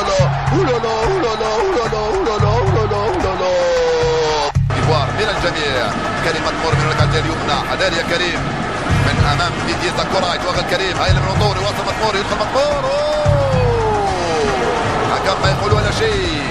من الجميع كريم مدمور من الركعة اليمنى. حذر يا كريم من امام ديدي ساكورا. يتوغل كريم هاي من منظور يوصل مدمور يدخل مدمور. حكم ما يقول ولا شيء.